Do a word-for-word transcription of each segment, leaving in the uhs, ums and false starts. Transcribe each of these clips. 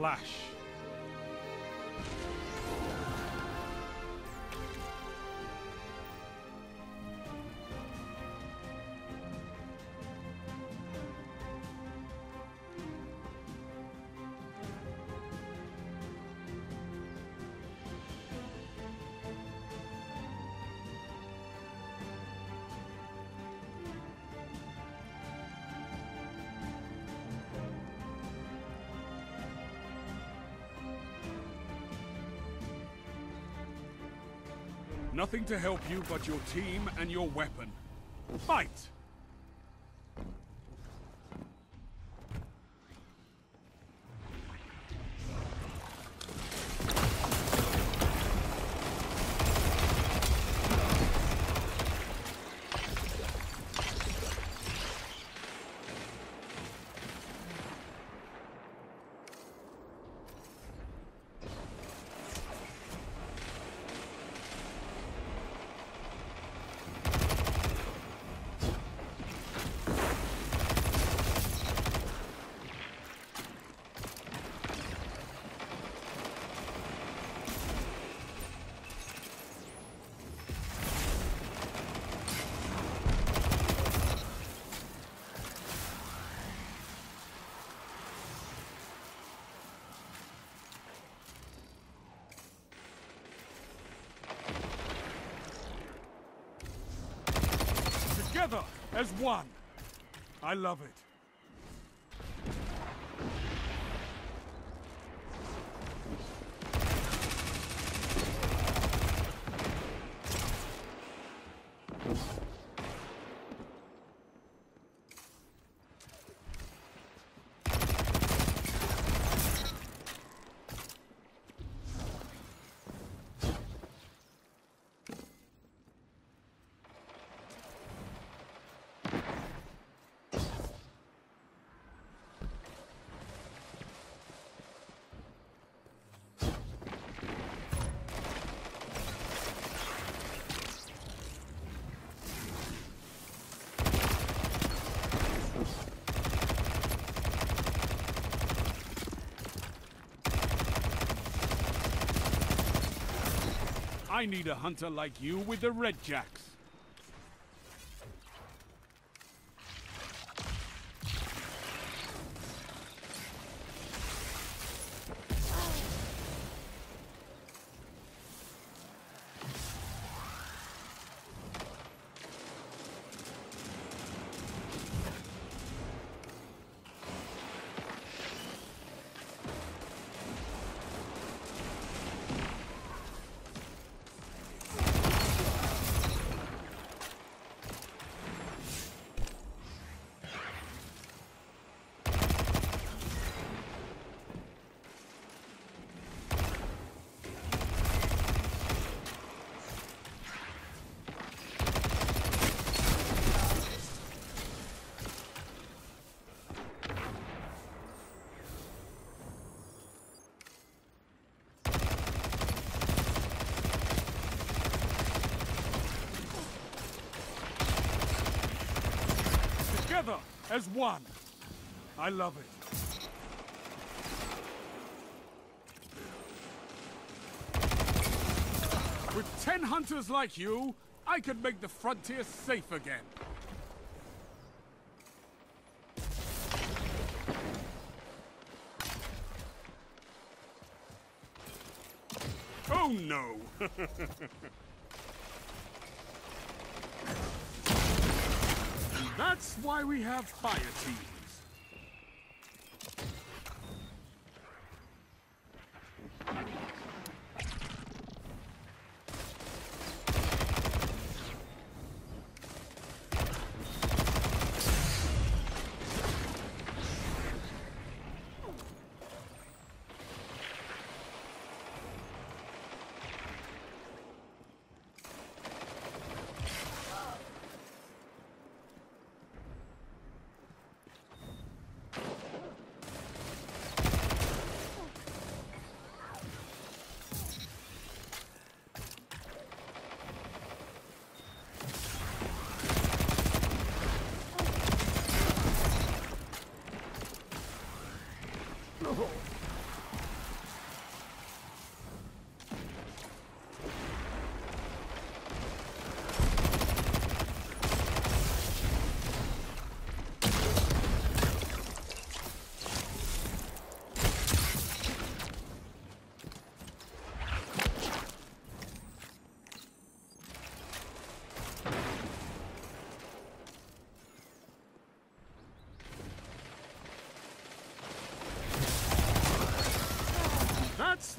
clash. Nothing to help you but your team and your weapon. Fight! Together as one. I love it. I need a hunter like you with the red jacks. Together as one. I love it. With ten hunters like you, I could make the frontier safe again. Oh no! That's why we have fire teams.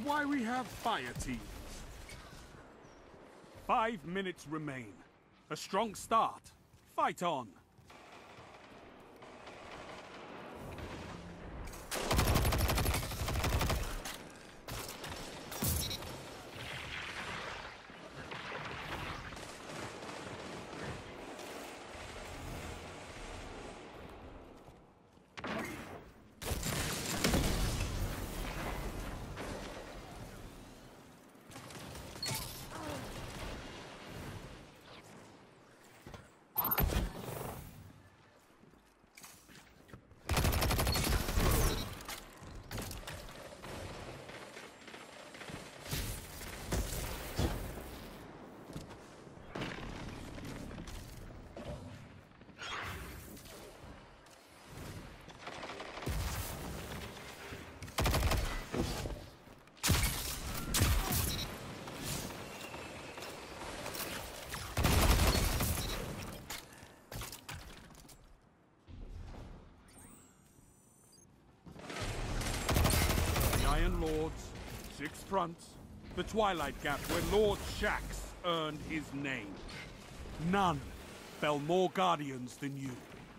why we have fire teams. Five minutes remain. A strong start. Fight on. Lords, six fronts, the Twilight Gap where Lord Shaxx earned his name. None fell more guardians than you.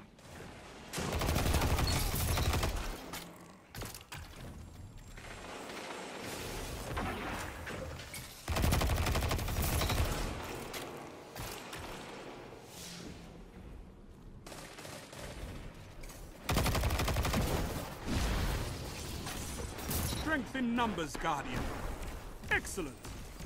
Strength in numbers, Guardian. Excellent.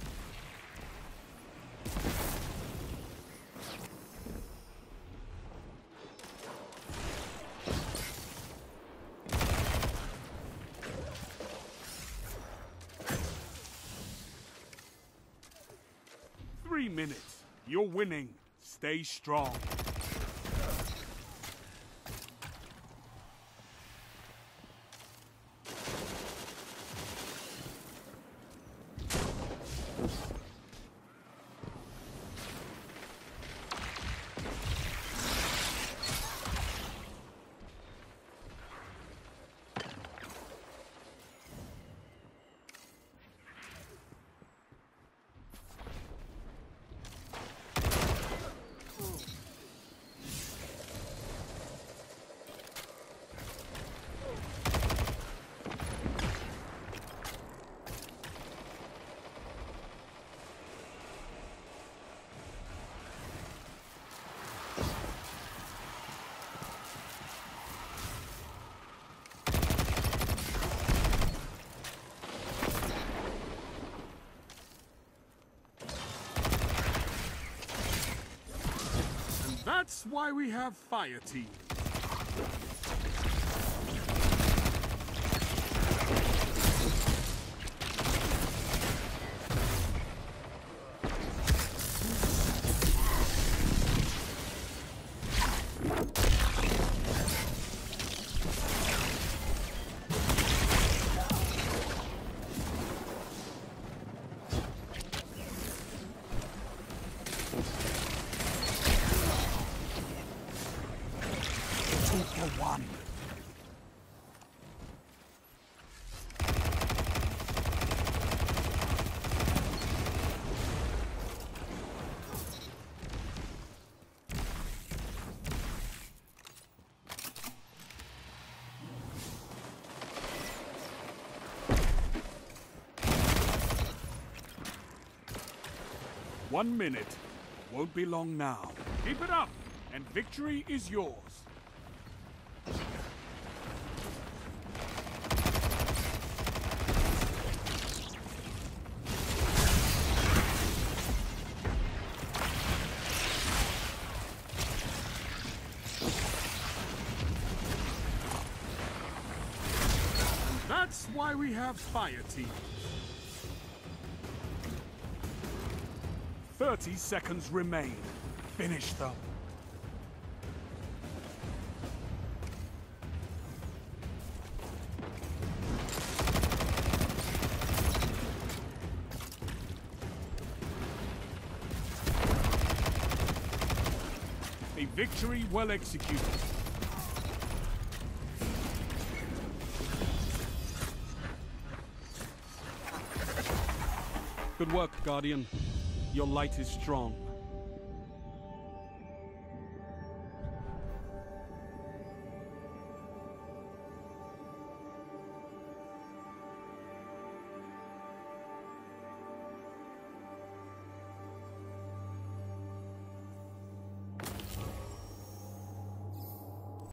Three minutes. You're winning. Stay strong. That's why we have fire teams. One. One minute. Won't be long now. Keep it up, and victory is yours. That's why we have fire teams. Thirty seconds remain. Finish them. A victory well executed. Good work, Guardian. Your light is strong.